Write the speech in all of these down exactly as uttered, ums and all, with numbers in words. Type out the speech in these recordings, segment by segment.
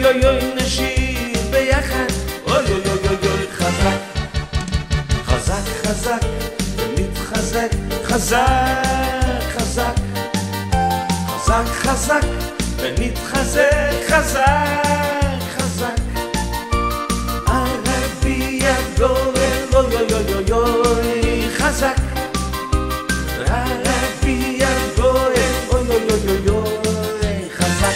אוי אוי נשיר ביחד, אוי אוי אוי אוי אוי חזק, חזק חזק ונתחזק, חזק חזק, חזק חזק ונתחזק, חזק חזק. ערבי הגורל, אוי אוי אוי אוי אוי חזק, ערבי הגורל, אוי אוי אוי אוי אוי חזק.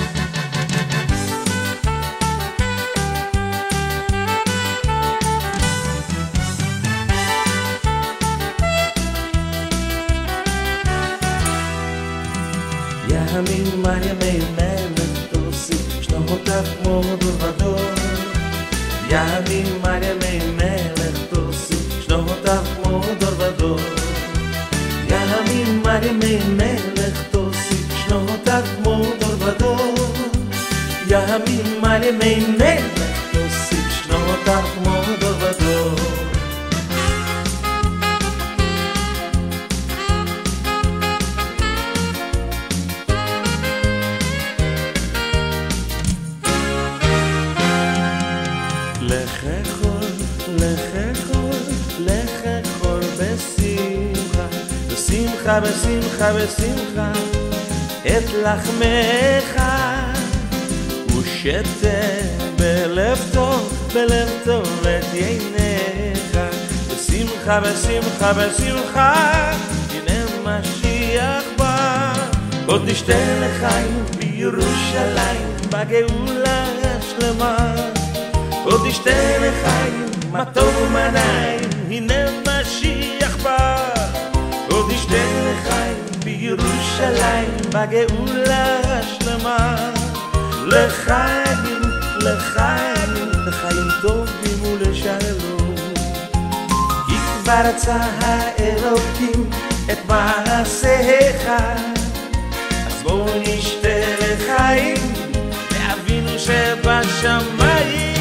ימים על ימי מלך תוסיף שנותיו כמו דור ודור, ימים על ימי מלך תוסיף שנותיו כמו דור ודור, ימים על ימי מלך תוסיף שנותיו כמו דור ודור, ימים על ימי מלך תוסיף שנותיו כמו דור ודור. לחכול, לחכול, לחכול בשמחה, בשמחה, בשמחה, בשמחה, את לחמך, ושתה בלב טוב, בלב טוב את יינך, בשמחה, בשמחה, בשמחה, הנה משיח בא, עוד נשתה לחיים בירושלים, בגאולה השלמה. עוד נשתה לחיים, מה טוב ומה נעים, הנה משיח בא. עוד נשתה לחיים בירושלים, בגאולה השלמה. לחיים, לחיים, לחיים טובים ולשלום. כי כבר רצה האלוקים את מעשיך, אז בואו נשתה לחיים לאבינו שבשמיים.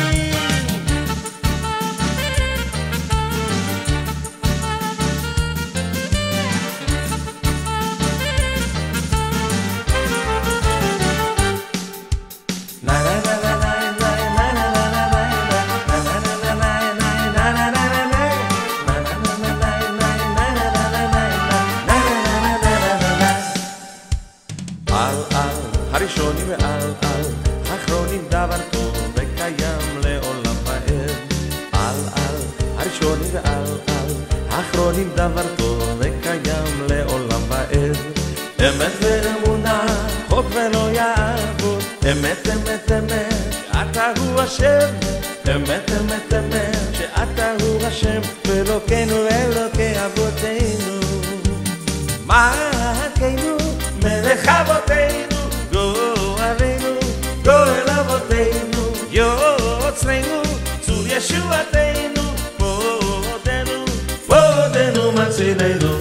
הראשונים ועל על, האחרונים דבר טוב וקיים לעולם ועד. על על, הראשונים ועל על, האחרונים דבר טוב וקיים לעולם ועד. אמת ואמונה, חוק ולא יעבוד, אמת אמת אמת, שאתה הוא השם. אמת אמת אמת, שאתה הוא השם, ואלוקינו ואלוקי אבותינו. מלכנו, מלך אבותינו, גואלנו, גואל אבותינו, יוצרנו, צור ישועתנו, פודנו, פודנו מצילנו.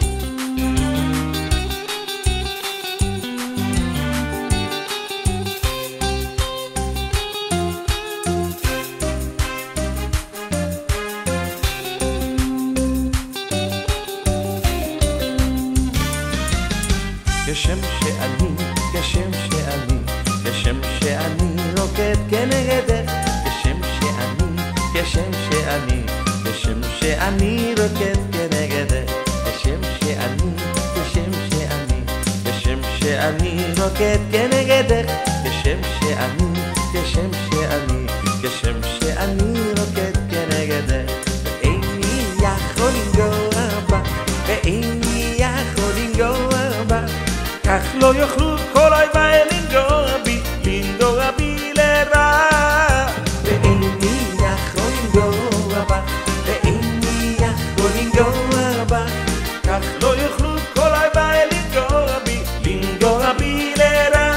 כשם שאני, כשם שאני, כשם שאני רוקד כנגדך, כשם שאני, כשם שאני, כשם שאני רוקד כנגדך, כשם שאני, כשם שאני, כשם שאני רוקד כנגדך, כשם שאני, כשם שאני, כשם שאני רוקד כנגדך, ואיני יכול לנגוע בה, ואיני יכול לנגוע בה, כך לא יוכלו כל אויביי לנגוע בי, לנגוע בי לרע. ואיני יכול לנגוע בה, ואיני יכול לנגוע בה, כך לא יוכלו כל אויביי לנגוע בי, לנגוע בי לרע.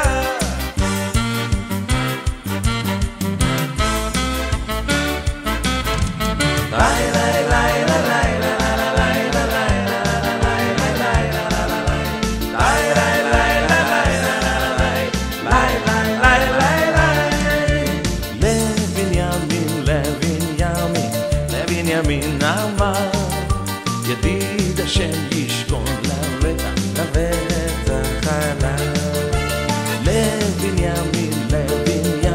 ליי ליי ליי ליי ידיד השם ישכון לבטח, לבטח עליו. לבנימין, לבנימין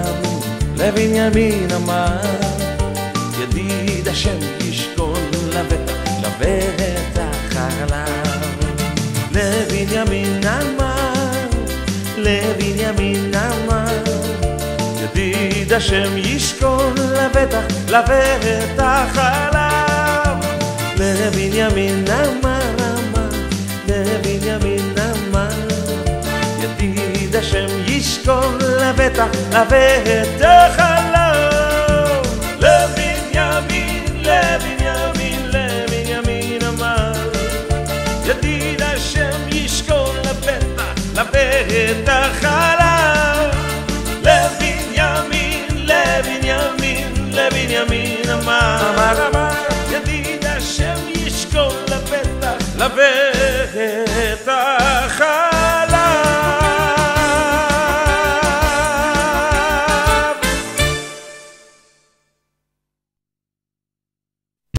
לבנימין אמר, ידיד השם ישכון לבטח, לבטח עליו. לבנימין אמר, לבנימין אמר, ידיד השם ישכון לבטח, לבטח עליו. לבנימין אמר, אמר, לבנימין אמר, ידיד השם ישכון לבטח, לבטח עליו. לבנימין, לבנימין, לבנימין אמר, ידיד השם ישכון לבטח, לבטח עליו. לבנימין, לבנימין, לבנימין אמר, ידיד השם ישכון לבטח, לבטח עליו.